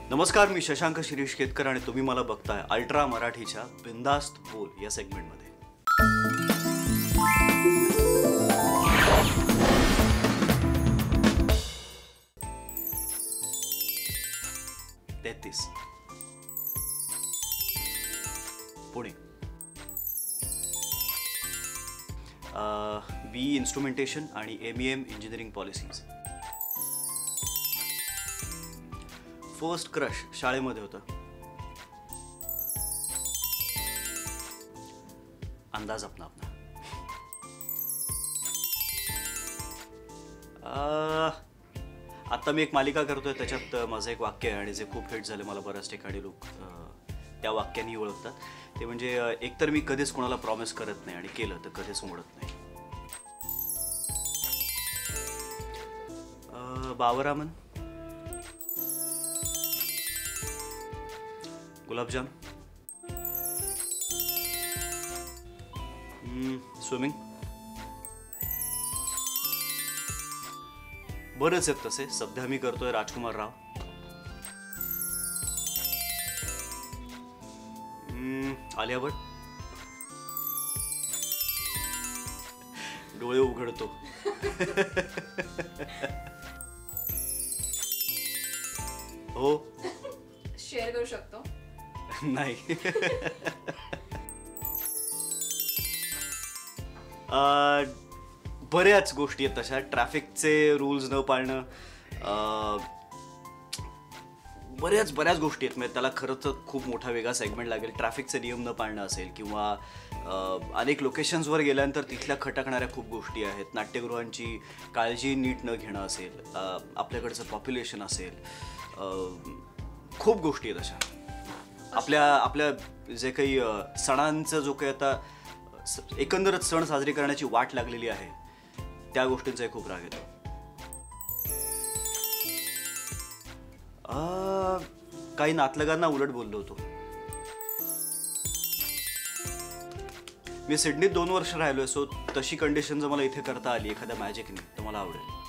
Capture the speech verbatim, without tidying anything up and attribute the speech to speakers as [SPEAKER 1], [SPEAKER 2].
[SPEAKER 1] नमस्कार, मी शशांक शिरीष केतकर आणि तुम्ही मला बघताय अल्ट्रा मराठीच्या बिंदास्त बोल या सेगमेंटमध्ये. तेहतीस पुणे. बी इन्स्ट्रुमेंटेशन आणि M E M engineering policies. First crush शाळेमध्ये होतं. अंदाज अपना अपना. आता मी एक मालिका करतोय, त्याच्यात माझं एक वाक्य आहे आणि जे खूप हिट झाले, मला बऱ्याच ठिकाणी लोक त्या वाक्याने ओळखतात. ते म्हणजे एकतर मी कधीच कोणाला प्रॉमिस करत नाही आणि केलं तर कधीच मोडत नाही. बावरामन. गुलाबजाम. स्विमिंग. बरेच आहेत तसे. सध्या मी करतोय राजकुमार राव. आलिया भट. डोळे उघडतो. हो,
[SPEAKER 2] शेअर करू शकतो.
[SPEAKER 1] नाही. बऱ्याच गोष्टी आहेत तशा. ट्रॅफिकचे रूल्स न पाळणं, बऱ्याच बऱ्याच गोष्टी आहेत. म्हणजे त्याला खरंच तर खूप मोठा वेगळा सेगमेंट लागेल. ट्रॅफिकचे नियम न पाळणं असेल किंवा अनेक लोकेशन्सवर गेल्यानंतर तिथल्या खटकणाऱ्या खूप गोष्टी आहेत. नाट्यगृहांची काळजी नीट न घेणं असेल, आपल्याकडचं पॉप्युलेशन असेल, खूप गोष्टी आहेत अशा. आपल्या आपल्या जे काही सणांचं जो काही आता एकंदरच सण साजरे करण्याची वाट लागलेली आहे, त्या गोष्टींचाही खूप राग येतो. काही नातलगांना उलट बोललो होतो. मी सिडनीत दोन वर्ष राहिलोय, सो तशी कंडिशन जर मला इथे करता आली एखाद्या मॅजिकने तर मला आवडेल.